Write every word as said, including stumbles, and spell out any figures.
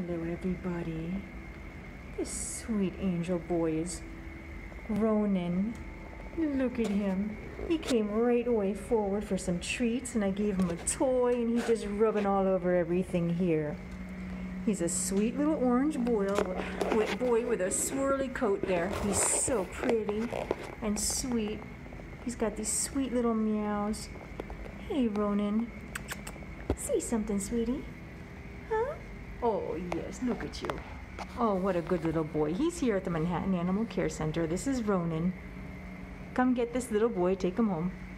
Hello, everybody. This sweet angel boy is Ronan. Look at him. He came right away forward for some treats, and I gave him a toy, and he's just rubbing all over everything here. He's a sweet little orange boy with, boy with a swirly coat there. He's so pretty and sweet. He's got these sweet little meows. Hey, Ronan. Say something, sweetie. Huh? Oh, yes, look at you. Oh, what a good little boy. He's here at the Manhattan Animal Care Center. This is Ronan. Come get this little boy, take him home.